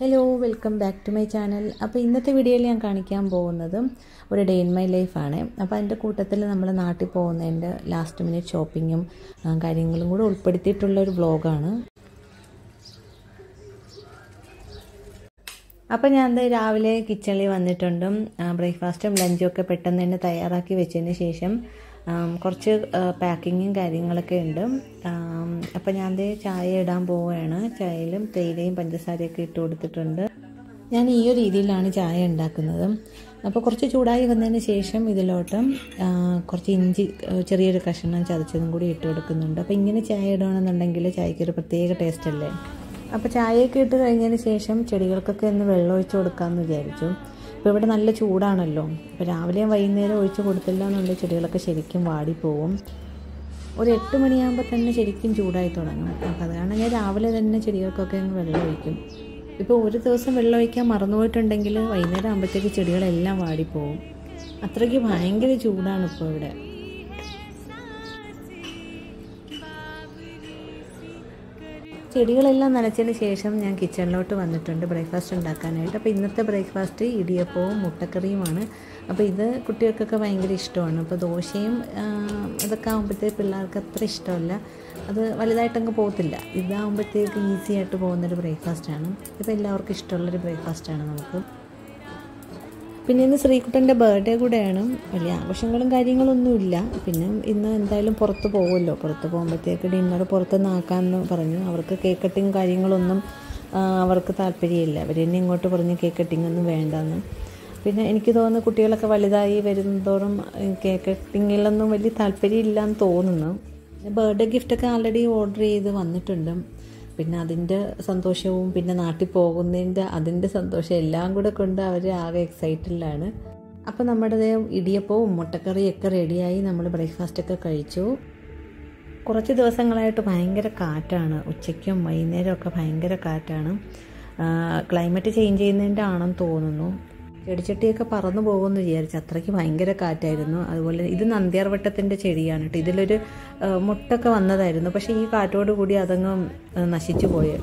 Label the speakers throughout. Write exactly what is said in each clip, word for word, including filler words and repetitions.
Speaker 1: Hello welcome back to my channel. അപ്പോൾ ഇന്നത്തെ വീഡിയോയിൽ ഞാൻ കാണിക്കാൻ പോകുന്നത് ഒരു ഡേ ഇൻ മൈ ലൈഫാണ്. അപ്പോൾ അതിൻ്റെ കൂട്ടത്തിൽ നമ്മൾ നാട്ടിൽ പോകുന്നതിൻ്റെ ലാസ്റ്റ് മിനിറ്റ് ഷോപ്പിങ്ങും കാര്യങ്ങളും കൂടെ ഉൾപ്പെടുത്തിയിട്ടുള്ളൊരു വ്ളോഗാണ്. അപ്പോൾ ഞാൻ എന്താ രാവിലെ കിച്ചണിൽ വന്നിട്ടുണ്ട്. ബ്രേക്ക്ഫാസ്റ്റും ലഞ്ചും ഒക്കെ പെട്ടെന്ന് തന്നെ തയ്യാറാക്കി വെച്ചതിന് ശേഷം കുറച്ച് പാക്കിങ്ങും കാര്യങ്ങളൊക്കെ ഉണ്ട്. അപ്പോൾ ഞാൻ ദേ ചായ ഇടാൻ പോവുകയാണ്. ചായയിലും തേയിലയും പഞ്ചസാരയൊക്കെ ഇട്ട് കൊടുത്തിട്ടുണ്ട്. ഞാൻ ഈ ഒരു രീതിയിലാണ് ചായ ഉണ്ടാക്കുന്നത്. അപ്പോൾ കുറച്ച് ചൂടായി വന്നതിന് ശേഷം ഇതിലോട്ട് കുറച്ച് ഇഞ്ചി ചെറിയൊരു കഷ്ണം ചതച്ചതും കൂടി ഇട്ട് കൊടുക്കുന്നുണ്ട്. അപ്പോൾ ഇങ്ങനെ ചായ ഇടുകയാണെന്നുണ്ടെങ്കിൽ ചായക്കൊരു പ്രത്യേക ടേസ്റ്റ് അല്ലേ. അപ്പോൾ ചായയൊക്കെ ഇട്ട് കഴിഞ്ഞതിന് ശേഷം ചെടികൾക്കൊക്കെ ഒന്ന് വെള്ളം ഒഴിച്ച് കൊടുക്കാമെന്ന് വിചാരിച്ചു. ഇപ്പോൾ ഇവിടെ നല്ല ചൂടാണല്ലോ. അപ്പോൾ രാവിലെയും വൈകുന്നേരം ഒഴിച്ച് കൊടുത്തില്ല എന്നുണ്ടെങ്കിൽ ചെടികളൊക്കെ ശരിക്കും വാടിപ്പോവും. ഒരു എട്ട് മണിയാകുമ്പോൾ തന്നെ ശരിക്കും ചൂടായി തുടങ്ങും. അപ്പോൾ അതാണ് ഞാൻ രാവിലെ തന്നെ ചെടികൾക്കൊക്കെ അങ്ങ് വെള്ളം ഒഴിക്കും. ഇപ്പോൾ ഒരു ദിവസം വെള്ളം ഒഴിക്കാൻ മറന്നുപോയിട്ടുണ്ടെങ്കിൽ വൈകുന്നേരം ആകുമ്പോഴത്തേക്ക് ചെടികളെല്ലാം വാടിപ്പോവും. അത്രയ്ക്ക് ഭയങ്കര ചൂടാണ് ഇപ്പോൾ ഇവിടെ. ചെടികളെല്ലാം നനച്ചതിന് ശേഷം ഞാൻ കിച്ചണിലോട്ട് വന്നിട്ടുണ്ട് ബ്രേക്ക്ഫാസ്റ്റ് ഉണ്ടാക്കാനായിട്ട്. അപ്പോൾ ഇന്നത്തെ ബ്രേക്ക്ഫാസ്റ്റ് ഇടിയപ്പവും മുട്ടക്കറിയുമാണ്. അപ്പോൾ ഇത് കുട്ടികൾക്കൊക്കെ ഭയങ്കര ഇഷ്ടമാണ്. അപ്പോൾ ദോശയും ഇതൊക്കെ ആകുമ്പോഴത്തേക്ക് പിള്ളേർക്ക് അത്ര ഇഷ്ടമല്ല, അത് വലുതായിട്ടങ്ങ് പോകത്തില്ല. ഇതാകുമ്പോഴത്തേക്ക് ഈസി ആയിട്ട് പോകുന്നൊരു ബ്രേക്ക്ഫാസ്റ്റാണ്. ഇപ്പോൾ എല്ലാവർക്കും ഇഷ്ടമുള്ളൊരു ബ്രേക്ക്ഫാസ്റ്റാണ് നമുക്ക്. പിന്നെ ഇന്ന് ശ്രീകുട്ടൻ്റെ ബർത്ത്ഡേ കൂടെയാണ്. വലിയ ആഘോഷങ്ങളും കാര്യങ്ങളൊന്നുമില്ല. പിന്നെ ഇന്ന് എന്തായാലും പുറത്ത് പോകുമല്ലോ. പുറത്ത് പോകുമ്പോഴത്തേക്ക് ഡിന്നർ പുറത്തുനിന്ന് ആക്കാമെന്ന് പറഞ്ഞു. അവർക്ക് കേക്ക് കട്ടിങ് കാര്യങ്ങളൊന്നും അവർക്ക് താല്പര്യമില്ല. അവർ തന്നെ ഇങ്ങോട്ട് പറഞ്ഞ് കേക്ക് കട്ടിങ് ഒന്നും വേണ്ടെന്ന്. പിന്നെ എനിക്ക് തോന്നുന്നു കുട്ടികളൊക്കെ വലുതായി വരുന്നതോറും കേക്ക് കട്ടിങ്ങിലൊന്നും വലിയ താല്പര്യമില്ല എന്ന് തോന്നുന്നു. ബർത്ത്ഡേ ഗിഫ്റ്റൊക്കെ ആൾറെഡി ഓർഡർ ചെയ്ത് വന്നിട്ടുണ്ട്. പിന്നെ അതിൻ്റെ സന്തോഷവും പിന്നെ നാട്ടിൽ പോകുന്നതിൻ്റെ അതിൻ്റെ സന്തോഷം എല്ലാം കൂടെ കൊണ്ട് അവർ ആകെ എക്സൈറ്റഡിലാണ്. അപ്പോൾ നമ്മുടെ ഇടിയപ്പവും മുട്ടക്കറിയൊക്കെ റെഡിയായി. നമ്മൾ ബ്രേക്ക്ഫാസ്റ്റൊക്കെ കഴിച്ചു. കുറച്ച് ദിവസങ്ങളായിട്ട് ഭയങ്കര കാറ്റാണ്. ഉച്ചയ്ക്കും വൈകുന്നേരമൊക്കെ ഭയങ്കര കാറ്റാണ്. ക്ലൈമറ്റ് ചേഞ്ച് ചെയ്യുന്നതിൻ്റെ ആണെന്ന് തോന്നുന്നു. ചെടിച്ചട്ടിയൊക്കെ പറന്നു പോകുമെന്ന് വിചാരിച്ചു, അത്രയ്ക്ക് ഭയങ്കര കാറ്റായിരുന്നു. അതുപോലെ ഇത് നന്ദ്യാർവട്ടത്തിൻ്റെ ചെടിയാണ് കേട്ടോ. ഇതിലൊരു മുട്ടൊക്കെ വന്നതായിരുന്നു, പക്ഷേ ഈ കാറ്റോട് കൂടി അതങ്ങ് നശിച്ചു പോയി.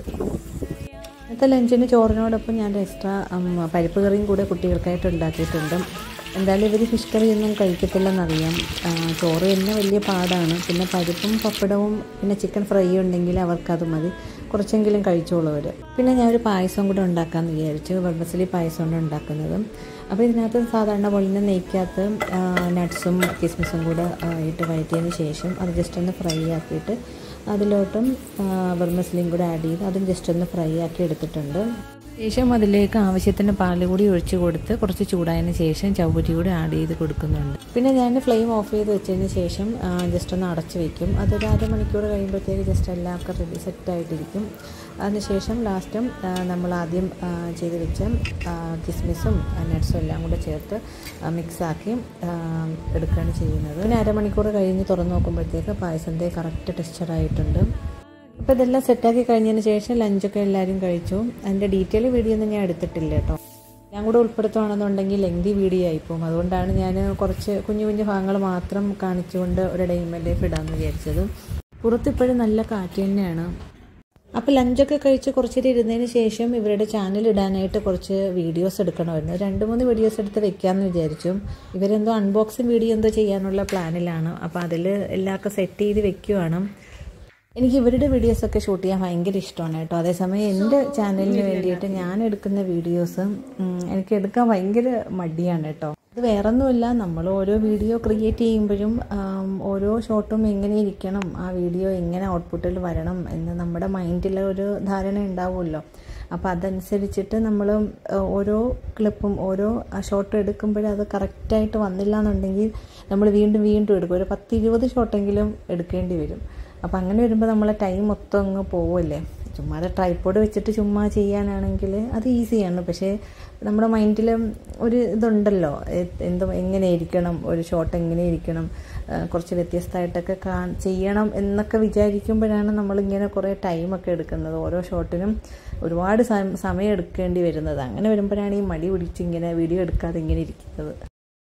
Speaker 1: ഇന്നത്തെ ലഞ്ചിന് ചോറിനോടൊപ്പം ഞാൻ എക്സ്ട്രാ പരിപ്പ് കറിയും കൂടെ കുട്ടികൾക്കായിട്ട് ഉണ്ടാക്കിയിട്ടുണ്ട്. എന്തായാലും ഇവർ ഫിഷ് കറിയൊന്നും കഴിക്കത്തില്ലെന്നറിയാം. ചോറ് തന്നെ വലിയ പാടാണ്. പിന്നെ പരിപ്പും പപ്പടവും പിന്നെ ചിക്കൻ ഫ്രൈ ഉണ്ടെങ്കിൽ അവർക്കത് മതി, കുറച്ചെങ്കിലും കഴിച്ചോളൂ അവർ. പിന്നെ ഞാനൊരു പായസം കൂടെ ഉണ്ടാക്കാമെന്ന് വിചാരിച്ചു. വെർമസലി പായസമാണ് ഉണ്ടാക്കുന്നത്. അപ്പോൾ ഇതിനകത്ത് സാധാരണ പോലെ നെയ്ക്കകത്ത് നട്ട്സും കിസ്മിസും കൂടെ ഇട്ട് വഴറ്റിയതിന് ശേഷം അത് ജസ്റ്റ് ഒന്ന് ഫ്രൈ ആക്കിയിട്ട് അതിലോട്ടും വെർമസലിയും കൂടെ ആഡ് ചെയ്ത് അതും ജസ്റ്റ് ഒന്ന് ഫ്രൈ ആക്കി എടുത്തിട്ടുണ്ട്. ശേഷം അതിലേക്ക് ആവശ്യത്തിന് പാൽ കൂടി ഒഴിച്ച് കൊടുത്ത് കുറച്ച് ചൂടായതിന് ശേഷം ചവ്വരി കൂടി ആഡ് ചെയ്ത് കൊടുക്കുന്നുണ്ട്. പിന്നെ ഞാൻ ഫ്ലെയിം ഓഫ് ചെയ്ത് വെച്ചതിന് ശേഷം ജസ്റ്റ് ഒന്ന് അടച്ച് വയ്ക്കും. അതൊരു അരമണിക്കൂർ കഴിയുമ്പോഴത്തേക്ക് ജസ്റ്റ് എല്ലാവർക്കും റെഡി സെറ്റായിട്ടിരിക്കും. അതിനുശേഷം ലാസ്റ്റും നമ്മൾ ആദ്യം ചെയ്ത് വെച്ച കിസ്മിസും നട്ട്സും എല്ലാം കൂടെ ചേർത്ത് മിക്സാക്കി എടുക്കുകയാണ് ചെയ്യുന്നത്. പിന്നെ അരമണിക്കൂർ കഴിഞ്ഞ് തുറന്ന് നോക്കുമ്പോഴത്തേക്ക് പായസത്തെ കറക്റ്റ് ടെക്സ്ചറായിട്ടുണ്ട്. അപ്പോൾ ഇതെല്ലാം സെറ്റാക്കി കഴിഞ്ഞതിന് ശേഷം ലഞ്ചൊക്കെ എല്ലാവരും കഴിച്ചു. അതിൻ്റെ ഡീറ്റെയിൽ വീഡിയോ ഒന്നും ഞാൻ എടുത്തിട്ടില്ല കേട്ടോ. ഞാൻ കൂടെ ഉൾപ്പെടുത്തുകയാണെന്നുണ്ടെങ്കിൽ ലെങ്തി വീഡിയോ ആയിപ്പോവും. അതുകൊണ്ടാണ് ഞാൻ കുറച്ച് കുഞ്ഞു കുഞ്ഞു ഭാഗങ്ങൾ മാത്രം കാണിച്ചുകൊണ്ട് ഒരു ഡേ ഇൻ മൈ ലൈഫ് ഇടാമെന്ന് വിചാരിച്ചത്. പുറത്തിപ്പോഴും നല്ല കാറ്റ് തന്നെയാണ്. അപ്പോൾ ലഞ്ചൊക്കെ കഴിച്ച് കുറച്ചേരം ഇരുന്നതിന് ശേഷം ഇവരുടെ ചാനൽ ഇടാനായിട്ട് കുറച്ച് വീഡിയോസ് എടുക്കണമായിരുന്നു. രണ്ട് മൂന്ന് വീഡിയോസ് എടുത്ത് വെക്കാമെന്ന് വിചാരിച്ചു. ഇവരെന്തോ അൺബോക്സിങ് വീഡിയോ എന്തോ ചെയ്യാനുള്ള പ്ലാനിലാണ്. അപ്പോൾ അതിൽ എല്ലാവർക്കും സെറ്റ് ചെയ്ത് വെക്കുവാണ്. എനിക്ക് ഇവരുടെ വീഡിയോസൊക്കെ ഷൂട്ട് ചെയ്യാൻ ഭയങ്കര ഇഷ്ടമാണ് കേട്ടോ. അതേസമയം എൻ്റെ ചാനലിന് വേണ്ടിയിട്ട് ഞാൻ എടുക്കുന്ന വീഡിയോസ് എനിക്ക് എടുക്കാൻ ഭയങ്കര മടിയാണ് കേട്ടോ. അത് വേറൊന്നുമില്ല, നമ്മൾ ഓരോ വീഡിയോ ക്രിയേറ്റ് ചെയ്യുമ്പോഴും ഓരോ ഷോട്ടും എങ്ങനെ ഇരിക്കണം, ആ വീഡിയോ എങ്ങനെ ഔട്ട്പുട്ടിൽ വരണം എന്ന് നമ്മുടെ മൈൻഡിൽ ഒരു ധാരണ ഉണ്ടാവുമല്ലോ. അപ്പോൾ അതനുസരിച്ചിട്ട് നമ്മൾ ഓരോ ക്ലിപ്പും ഓരോ ഷോട്ട് എടുക്കുമ്പോഴും അത് കറക്റ്റായിട്ട് വന്നില്ല എന്നുണ്ടെങ്കിൽ നമ്മൾ വീണ്ടും വീണ്ടും എടുക്കും. ഒരു പത്ത് ഇരുപത് ഷോട്ടെങ്കിലും എടുക്കേണ്ടി വരും. അപ്പോൾ അങ്ങനെ വരുമ്പോൾ നമ്മളെ ടൈം മൊത്തം അങ്ങ് പോവല്ലേ. ചുമ്മാ അത് ട്രൈപ്പോഡ് വെച്ചിട്ട് ചുമ്മാ ചെയ്യാനാണെങ്കിൽ അത് ഈസിയാണ്. പക്ഷേ നമ്മുടെ മൈൻഡിൽ ഒരു ഇതുണ്ടല്ലോ, എന്തോ എങ്ങനെ ഇരിക്കണം, ഒരു ഷോട്ട് എങ്ങനെ ഇരിക്കണം, കുറച്ച് വ്യത്യസ്തമായിട്ടൊക്കെ കാ ചെയ്യണം എന്നൊക്കെ വിചാരിക്കുമ്പോഴാണ് നമ്മളിങ്ങനെ കുറേ ടൈമൊക്കെ എടുക്കുന്നത്. ഓരോ ഷോട്ടിനും ഒരുപാട് സമയം എടുക്കേണ്ടി വരുന്നത്. അങ്ങനെ വരുമ്പോഴാണ് ഈ മടി പിടിച്ച് ഇങ്ങനെ വീഡിയോ എടുക്കാതെ ഇങ്ങനെ ഇരിക്കുന്നത്.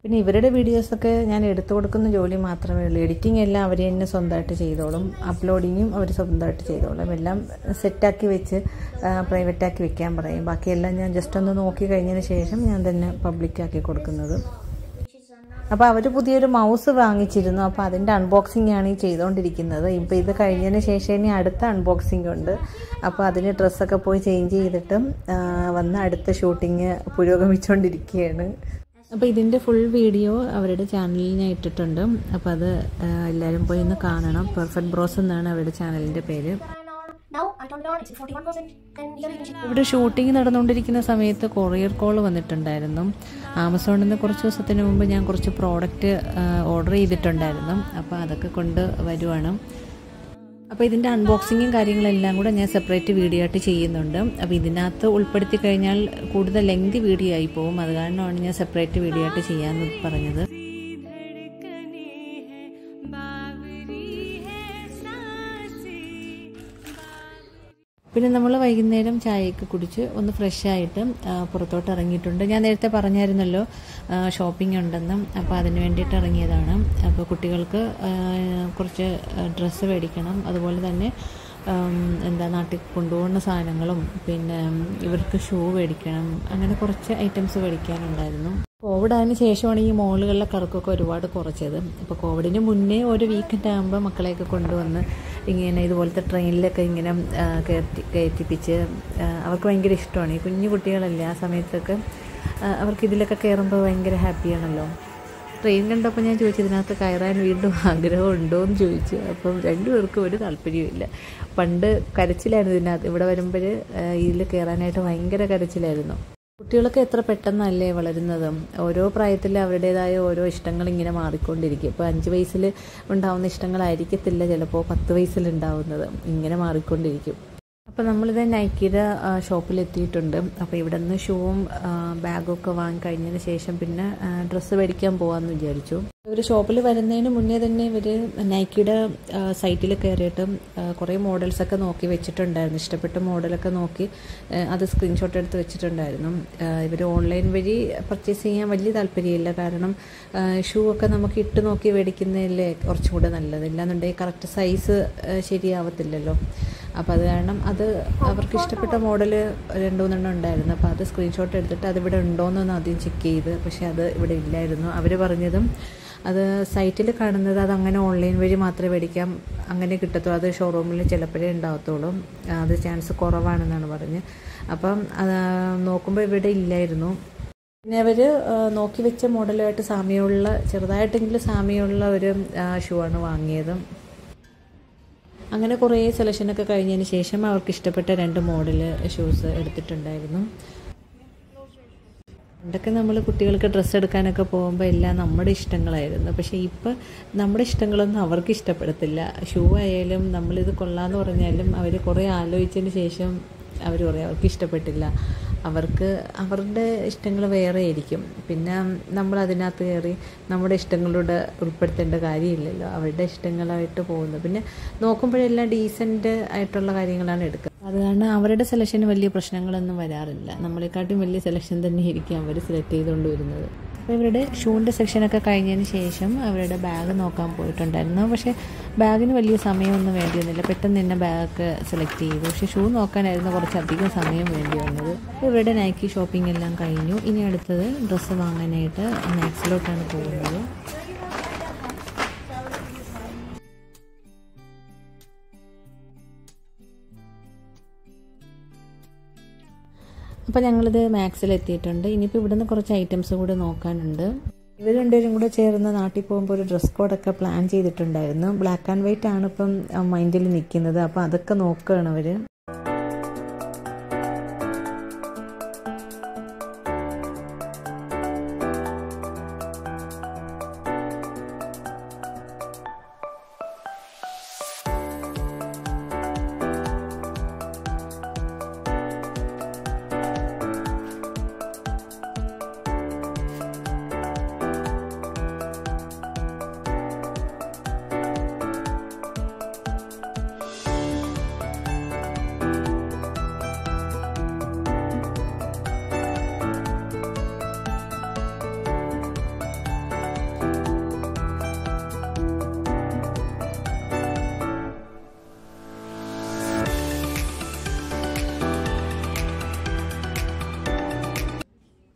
Speaker 1: പിന്നെ ഇവരുടെ വീഡിയോസൊക്കെ ഞാൻ എടുത്തു കൊടുക്കുന്ന ജോലി മാത്രമേ ഉള്ളൂ. എഡിറ്റിംഗ് എല്ലാം അവർ തന്നെ സ്വന്തമായിട്ട് ചെയ്തോളും, അപ്ലോഡിങ്ങും അവർ സ്വന്തമായിട്ട് ചെയ്തോളും. എല്ലാം സെറ്റാക്കി വെച്ച് പ്രൈവറ്റാക്കി വെക്കാൻ പറയും. ബാക്കിയെല്ലാം ഞാൻ ജസ്റ്റ് ഒന്ന് നോക്കി കഴിഞ്ഞതിന് ശേഷം ഞാൻ തന്നെ പബ്ലിക്കാക്കി കൊടുക്കുന്നത്. അപ്പോൾ അവർ പുതിയൊരു മൗസ് വാങ്ങിച്ചിരുന്നു. അപ്പോൾ അതിൻ്റെ അൺബോക്സിംഗ് ആണ് ഈ ചെയ്തുകൊണ്ടിരിക്കുന്നത്. ഇപ്പോൾ ഇത് കഴിഞ്ഞതിന് ശേഷം ഇനി അടുത്ത അൺബോക്സിംഗ് ഉണ്ട്. അപ്പോൾ അതിന് ഡ്രസ്സൊക്കെ പോയി ചേഞ്ച് ചെയ്തിട്ട് വന്ന് അടുത്ത ഷൂട്ടിങ് പുരോഗമിച്ചുകൊണ്ടിരിക്കുകയാണ്. അപ്പോൾ ഇതിൻ്റെ ഫുൾ വീഡിയോ അവരുടെ ചാനലിൽ ഞാൻ ഇട്ടിട്ടുണ്ട്. അപ്പോൾ അത് എല്ലാവരും പോയി ഒന്ന് കാണണം. പെർഫെക്റ്റ് ബ്രോസ് എന്നാണ് അവരുടെ ചാനലിൻ്റെ പേര്. ഇവിടെ ഷൂട്ടിംഗ് നടന്നുകൊണ്ടിരിക്കുന്ന സമയത്ത് കൊറിയർ കോൾ വന്നിട്ടുണ്ടായിരുന്നു. ആമസോണിൽ നിന്ന് കുറച്ച് ദിവസത്തിന് മുമ്പ് ഞാൻ കുറച്ച് പ്രോഡക്റ്റ് ഓർഡർ ചെയ്തിട്ടുണ്ടായിരുന്നു. അപ്പോൾ അതൊക്കെ കൊണ്ട് വരുവാണ്. അപ്പോൾ ഇതിൻ്റെ അൺബോക്സിങ്ങും കാര്യങ്ങളെല്ലാം കൂടെ ഞാൻ സെപ്പറേറ്റ് വീഡിയോ ആയിട്ട് ചെയ്യുന്നുണ്ട്. അപ്പോൾ ഇതിനകത്ത് ഉൾപ്പെടുത്തി കഴിഞ്ഞാൽ കൂടുതൽ ലെങ്തി വീഡിയോ ആയി പോകും. അത് കാരണമാണ് ഞാൻ സെപ്പറേറ്റ് വീഡിയോ ആയിട്ട് ചെയ്യാമെന്ന് പറഞ്ഞത്. പിന്നെ നമ്മൾ വൈകുന്നേരം ചായയൊക്കെ കുടിച്ച് ഒന്ന് ഫ്രഷായിട്ട് പുറത്തോട്ട് ഇറങ്ങിയിട്ടുണ്ട്. ഞാൻ നേരത്തെ പറഞ്ഞായിരുന്നല്ലോ ഷോപ്പിംഗ് ഉണ്ടെന്നും. അപ്പോൾ അതിന് വേണ്ടിയിട്ട് ഇറങ്ങിയതാണ്. അപ്പോൾ കുട്ടികൾക്ക് കുറച്ച് ഡ്രസ്സ് മേടിക്കണം, അതുപോലെ തന്നെ എന്താ നാട്ടിൽ കൊണ്ടുപോകുന്ന സാധനങ്ങളും പിന്നെ ഇവർക്ക് ഷൂ മേടിക്കണം, അങ്ങനെ കുറച്ച് ഐറ്റംസ് മേടിക്കാനുണ്ടായിരുന്നു. കോവിഡ് അതിന് ശേഷമാണ് ഈ മോളുകളിലെ കറക്കൊക്കെ ഒരുപാട് കുറച്ചത്. അപ്പോൾ കോവിഡിന് മുന്നേ ഒരു വീക്കെൻഡ് ആകുമ്പോൾ മക്കളെയൊക്കെ കൊണ്ടുവന്ന് ഇങ്ങനെ ഇതുപോലത്തെ ട്രെയിനിലൊക്കെ ഇങ്ങനെ കയറ്റി കയറ്റിപ്പിച്ച് അവർക്ക് ഭയങ്കര ഇഷ്ടമാണ്. ഈ കുഞ്ഞു കുട്ടികളല്ലേ, ആ സമയത്തൊക്കെ അവർക്ക് ഇതിലൊക്കെ കയറുമ്പോൾ ഭയങ്കര ഹാപ്പിയാണല്ലോ. ട്രെയിൻ കണ്ടപ്പോൾ ഞാൻ ചോദിച്ചു ഇതിനകത്ത് കയറാൻ വീണ്ടും ആഗ്രഹം ഉണ്ടോ എന്ന് ചോദിച്ചു. അപ്പം രണ്ടുപേർക്കും ഒരു താല്പര്യമില്ല. പണ്ട് കരച്ചിലായിരുന്നു ഇതിനകത്ത്, ഇവിടെ വരുമ്പോൾ ഇതിൽ കയറാനായിട്ട് ഭയങ്കര കരച്ചിലായിരുന്നു. കുട്ടികളൊക്കെ എത്ര പെട്ടെന്നല്ലേ വളരുന്നത്. ഓരോ പ്രായത്തിൽ അവരുടേതായ ഓരോ ഇഷ്ടങ്ങൾ ഇങ്ങനെ മാറിക്കൊണ്ടിരിക്കും. ഇപ്പോൾ അഞ്ച് വയസ്സിൽ ഉണ്ടാവുന്ന ഇഷ്ടങ്ങളായിരിക്കത്തില്ല ചിലപ്പോൾ പത്ത് വയസ്സിലുണ്ടാവുന്നത്, ഇങ്ങനെ മാറിക്കൊണ്ടിരിക്കും. അപ്പോൾ നമ്മളിത് നൈക്കിയുടെ ഷോപ്പിലെത്തിയിട്ടുണ്ട്. അപ്പോൾ ഇവിടെ നിന്ന് ഷൂവും ബാഗൊക്കെ വാങ്ങി കഴിഞ്ഞതിന് ശേഷം പിന്നെ ഡ്രസ്സ് മേടിക്കാൻ പോകാമെന്ന് വിചാരിച്ചു. ഇവർ ഷോപ്പിൽ വരുന്നതിന് മുന്നേ തന്നെ ഇവർ നൈക്കിയുടെ സൈറ്റിൽ കയറിയിട്ട് കുറേ മോഡൽസൊക്കെ നോക്കി വെച്ചിട്ടുണ്ടായിരുന്നു. ഇഷ്ടപ്പെട്ട മോഡലൊക്കെ നോക്കി അത് സ്ക്രീൻഷോട്ട് എടുത്ത് വെച്ചിട്ടുണ്ടായിരുന്നു. ഇവർ ഓൺലൈൻ വഴി പർച്ചേസ് ചെയ്യാൻ വലിയ താല്പര്യമില്ല. കാരണം ഷൂ ഒക്കെ നമുക്ക് ഇട്ട് നോക്കി മേടിക്കുന്നതല്ലേ കുറച്ചും കൂടെ നല്ലത്. ഇല്ലാന്നുണ്ടെങ്കിൽ കറക്റ്റ് സൈസ് ശരിയാവത്തില്ലല്ലോ. അപ്പോൾ അത് കാരണം അത് അവർക്ക് ഇഷ്ടപ്പെട്ട മോഡൽ രണ്ട് മൂന്നെണ്ണം ഉണ്ടായിരുന്നു. അപ്പോൾ അത് സ്ക്രീൻഷോട്ട് എടുത്തിട്ട് അതിവിടെ ഉണ്ടോയെന്നൊന്ന് ആദ്യം ചെക്ക് ചെയ്ത്, പക്ഷേ അത് ഇവിടെ ഇല്ലായിരുന്നു. അവർ പറഞ്ഞതും അത് സൈറ്റിൽ കാണുന്നത് അത് അങ്ങനെ ഓൺലൈൻ വഴി മാത്രമേ മേടിക്കാം, അങ്ങനെ കിട്ടത്തുള്ളൂ, അത് ഷോറൂമിൽ ചിലപ്പോഴേ ഉണ്ടാകത്തുള്ളൂ, അത് ചാൻസ് കുറവാണെന്നാണ് പറഞ്ഞ്. അപ്പം നോക്കുമ്പോൾ ഇവിടെ ഇല്ലായിരുന്നു. പിന്നെ അവർ നോക്കി വെച്ച മോഡലുമായിട്ട് സാമ്യമുള്ള ചെറുതായിട്ടെങ്കിലും സാമ്യമുള്ള ഒരു ഷൂ ആണ് വാങ്ങിയത്. അങ്ങനെ കുറേ സെലക്ഷനൊക്കെ കഴിഞ്ഞതിന് ശേഷം അവർക്ക് ഇഷ്ടപ്പെട്ട രണ്ട് മോഡൽ ഷൂസ് എടുത്തിട്ടുണ്ടായിരുന്നു. പണ്ടൊക്കെ നമ്മൾ കുട്ടികൾക്ക് ഡ്രസ്സ് എടുക്കാനൊക്കെ പോകുമ്പോൾ എല്ലാം നമ്മുടെ ഇഷ്ടങ്ങളായിരുന്നു. പക്ഷേ ഇപ്പം നമ്മുടെ ഇഷ്ടങ്ങളൊന്നും അവർക്ക് ഇഷ്ടപ്പെടത്തില്ല. ഷൂ ആയാലും നമ്മളിത് കൊള്ളാമെന്ന് പറഞ്ഞാലും അവർ കുറേ ആലോചിച്ചതിന് ശേഷം അവർ പറയും അവർക്ക് ഇഷ്ടപ്പെട്ടില്ല. അവർക്ക് അവരുടെ ഇഷ്ടങ്ങൾ വേറെ ആയിരിക്കും. പിന്നെ നമ്മൾ അതിനകത്ത് കയറി നമ്മുടെ ഇഷ്ടങ്ങളോട് ഉൾപ്പെടുത്തേണ്ട കാര്യമില്ലല്ലോ, അവരുടെ ഇഷ്ടങ്ങളായിട്ട് പോകുന്നു. പിന്നെ നോക്കുമ്പോഴെല്ലാം ഡീസൻറ്റ് ആയിട്ടുള്ള കാര്യങ്ങളാണ് എടുക്കുക. അത് കാരണം അവരുടെ സെലക്ഷന് വലിയ പ്രശ്നങ്ങളൊന്നും വരാറില്ല. നമ്മളെക്കാട്ടും വലിയ സെലക്ഷൻ തന്നെ ആയിരിക്കും അവർ സെലക്ട് ചെയ്തുകൊണ്ട് വരുന്നത്. അപ്പോൾ ഇവരുടെ ഷൂവിൻ്റെ സെക്ഷനൊക്കെ കഴിഞ്ഞതിന് ശേഷം അവരുടെ ബാഗ് നോക്കാൻ പോയിട്ടുണ്ടായിരുന്നു. പക്ഷേ ബാഗിന് വലിയ സമയമൊന്നും വേണ്ടി വന്നില്ല, പെട്ടെന്ന് തന്നെ ബാഗ് സെലക്ട് ചെയ്തു. പക്ഷേ ഷൂ നോക്കാനായിരുന്നു കുറച്ചധികം സമയം വേണ്ടി വന്നത്. ഇവരുടെ നൈക്കി ഷോപ്പിംഗ് എല്ലാം കഴിഞ്ഞു. ഇനി അടുത്തത് ഡ്രസ്സ് വാങ്ങാനായിട്ട് മാക്സിലോട്ടാണ് പോകുന്നത്. അപ്പോൾ ഞങ്ങളിത് മാക്സിലെത്തിയിട്ടുണ്ട്. ഇനിയിപ്പോൾ ഇവിടുന്ന് കുറച്ച് ഐറ്റംസ് കൂടെ നോക്കാനുണ്ട്. ഇവർ രണ്ടുപേരും കൂടെ ചേർന്ന് നാട്ടിൽ പോകുമ്പോൾ ഒരു ഡ്രസ് കോഡൊക്കെ പ്ലാൻ ചെയ്തിട്ടുണ്ടായിരുന്നു. ബ്ലാക്ക് ആൻഡ് വൈറ്റ് ആണ് ഇപ്പം മൈൻഡിൽ നിൽക്കുന്നത്. അപ്പോൾ അതൊക്കെ നോക്കുകയാണ് അവർ.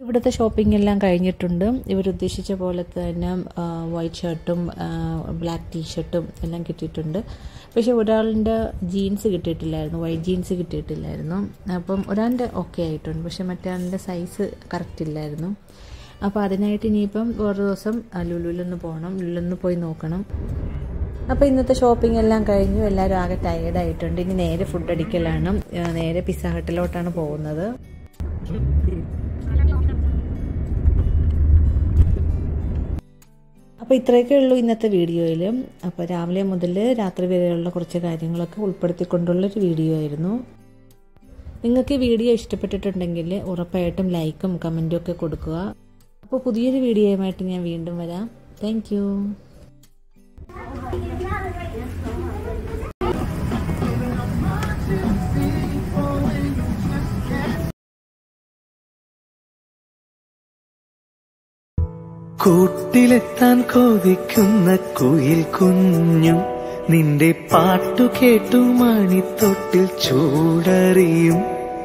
Speaker 1: ഇവിടുത്തെ ഷോപ്പിംഗ് എല്ലാം കഴിഞ്ഞിട്ടുണ്ട്. ഇവരുദ്ദേശിച്ച പോലെ തന്നെ വൈറ്റ് ഷർട്ടും ബ്ലാക്ക് ടീഷർട്ടും എല്ലാം കിട്ടിയിട്ടുണ്ട്. പക്ഷേ ഒരാളിൻ്റെ ജീൻസ് കിട്ടിയിട്ടില്ലായിരുന്നു, വൈറ്റ് ജീൻസ് കിട്ടിയിട്ടില്ലായിരുന്നു. അപ്പം ഒരാളുടെ ഓക്കെ ആയിട്ടുണ്ട്, പക്ഷെ മറ്റേ സൈസ് കറക്റ്റ് ഇല്ലായിരുന്നു. അപ്പോൾ അതിനായിട്ട് ഇനിയിപ്പം വേറെ ദിവസം ലുലുവിലൊന്ന് പോകണം, ലുലുവിലൊന്ന് പോയി നോക്കണം. അപ്പോൾ ഇന്നത്തെ ഷോപ്പിംഗ് എല്ലാം കഴിഞ്ഞു, എല്ലാവരും ആകെ ടയേർഡായിട്ടുണ്ട്. ഇനി നേരെ ഫുഡ് അടിക്കലാണ്, നേരെ പിസ്സ ഹട്ടിലോട്ടാണ് പോകുന്നത്. അപ്പോൾ ഇത്രയൊക്കെ ഉള്ളൂ ഇന്നത്തെ വീഡിയോയിൽ. അപ്പോൾ രാവിലെ മുതൽ രാത്രി വരെയുള്ള കുറച്ച് കാര്യങ്ങളൊക്കെ ഉൾപ്പെടുത്തിക്കൊണ്ടുള്ളൊരു വീഡിയോ ആയിരുന്നു. നിങ്ങൾക്ക് ഈ വീഡിയോ ഇഷ്ടപ്പെട്ടിട്ടുണ്ടെങ്കിൽ ഉറപ്പായിട്ടും ലൈക്കും കമൻറ്റും ഒക്കെ കൊടുക്കുക. അപ്പോൾ പുതിയൊരു വീഡിയോയുമായിട്ട് ഞാൻ വീണ്ടും വരാം. Thank you.
Speaker 2: കൂട്ടിലെത്താൻ കൊതിക്കുന്ന കുയിൽ കുഞ്ഞും നിന്റെ പാട്ടു കേട്ടു മണിത്തൊട്ടിൽ ചൂടറിയും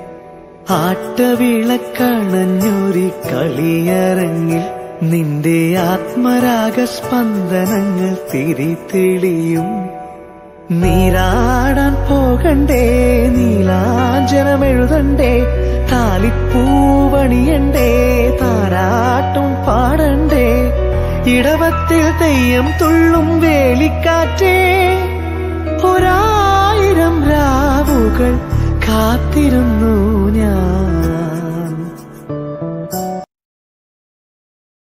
Speaker 2: ആട്ടവിളക്കണഞ്ഞൊരി കളിയരങ്ങിൽ നിന്റെ ആത്മരാഗ സ്പന്ദനങ്ങൾ തിരിതെളിയും. നീരാടാൻ പോകണ്ടേ, നീലാഞ്ജനമെഴുതണ്ടേ, താലിപ്പൂവണിയണ്ടേ, താരാട്ടും പാടണ്ടേ, ഇടവത്തിൽ തെയ്യം തുള്ളും വേലിക്കാറ്റേ, ഒരായിരം രാവുകൾ കാത്തിരുന്നു ഞാൻ.